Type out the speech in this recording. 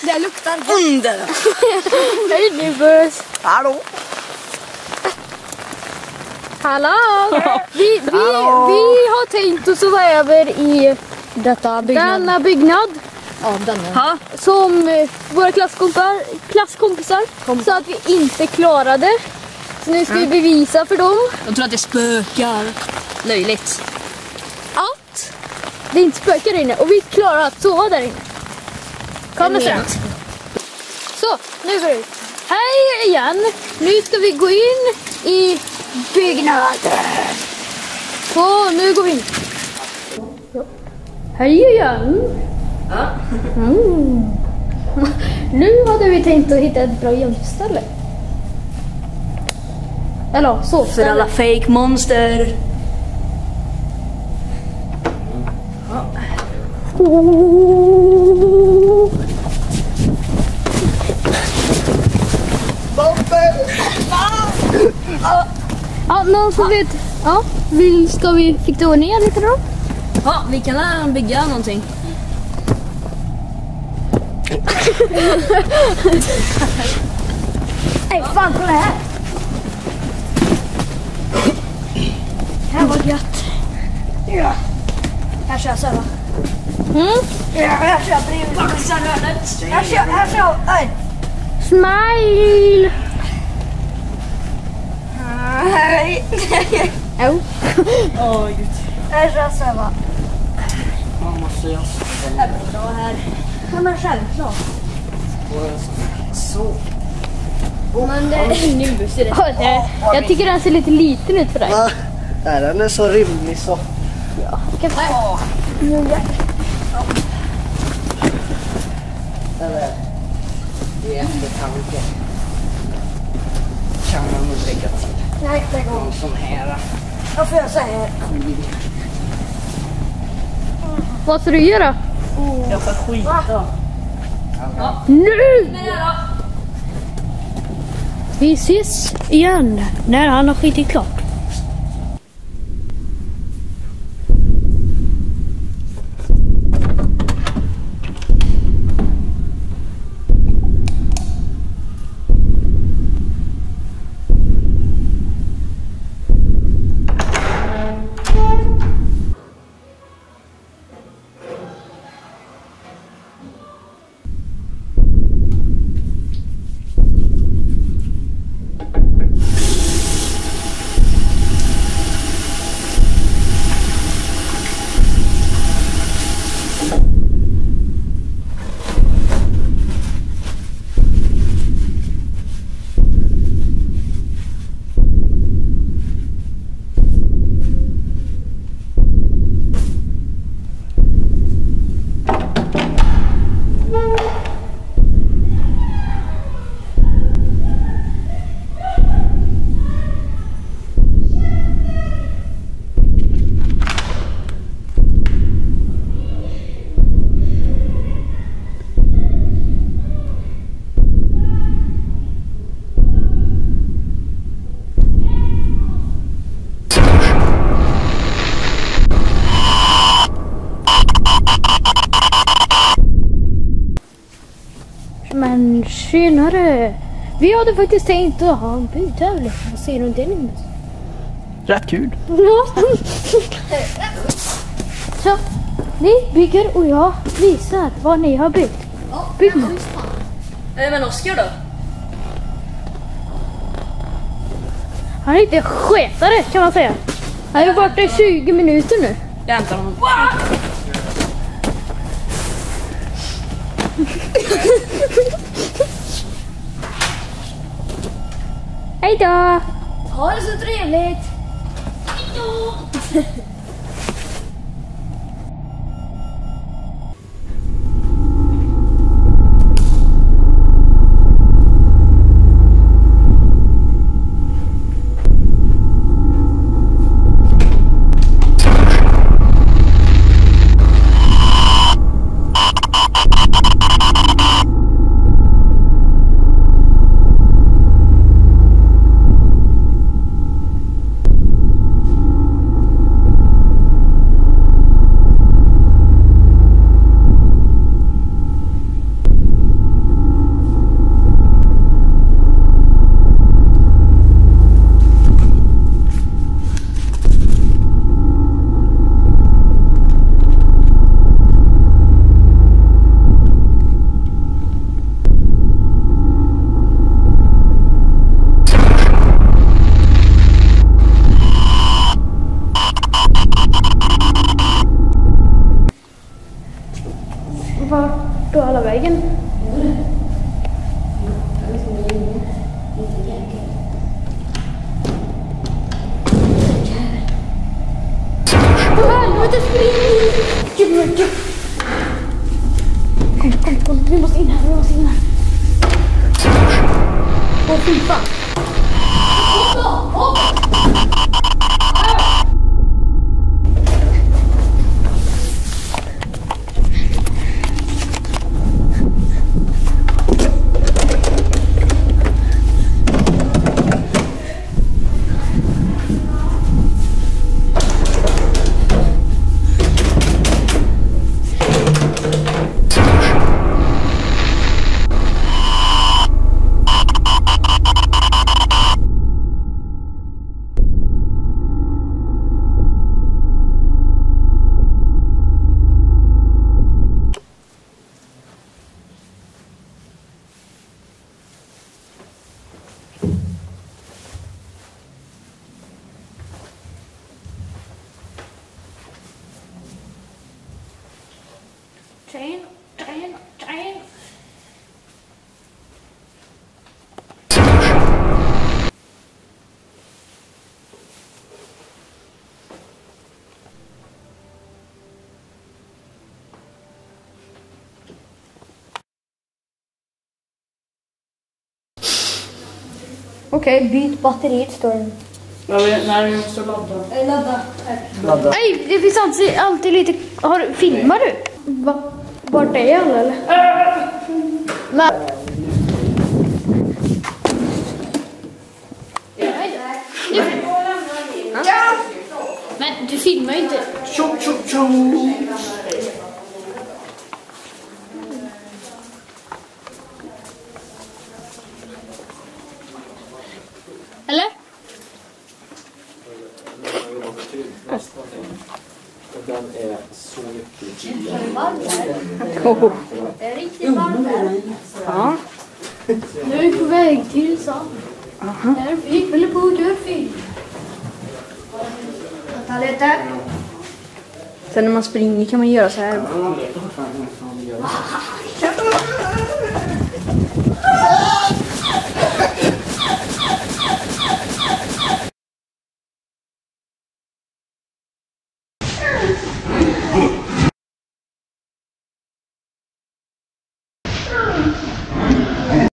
Det luktar under. Hej Nibus. Hallå. Hallå. Vi har tänkt att sova över i denna byggnad. Ja, denna. Som våra klasskompisar så att vi inte klarade. Så nu ska vi bevisa för dem. Jag tror att det spökar. Löjligt. Att det inte spökar där inne och vi klarar att sova där inne. Kom med sen. Så, nu börjar vi. Hej igen. Nu ska vi gå in i byggnaden. Så, nu går vi in. Hej igen. Ja. Nu hade vi tänkt att hitta ett bra gömställe. Eller så. För alla fake monster. Ja, någon som vet. Ja, ska vi fixa ner lite då? Ja, vi kan bygga någonting. Nej, fan kolla här. Här var gött. Ja. Här kör jag så va? Ja, här kör jag bredvid. Här kör jag. Smile! Hej! Oh. Gud. Här kör jag så va? Man måste göra så här. Ja, men självklart. Så. Men det... Jag tycker den ser lite liten ut för dig. Ja, den är så rymlig så. Ja, kan jag Eller, det är eftertanke. Kan man nog lägga till. Nej, det går. Någon sån här. Vad får jag säga? Vad ska du göra? Jag får skita. Nu! Vi ses igen när han har skitit klart. Men tjenare. Vi hade faktiskt tänkt att ha en byggtävling. Vad säger du om det, Linus? Rätt kul. Ja. Så, ni bygger och jag visar vad ni har byggt. Bygg nu. Men Oskar då? Han är lite sketare kan man säga. Han har varit där 20 minuter nu. Jag hämtar honom. Hej då! Ha det så trevligt! kolla vägen. Helvete, spring! Kom, vi måste in här, Åh, fy fan. Train. Okej, byt batteriet står det. När du måste ladda. Ladda. Nej, det finns alltid lite... Filmar du? Vart är alla eller? Men... Ja. Men du filmar ju inte. Eller? Den är så mycket. Det är riktigt varmt här. Ja. Nu är vi på väg till Sand. Vi håller på att göra film. Ta lite. Sen när man springer kan man göra så här.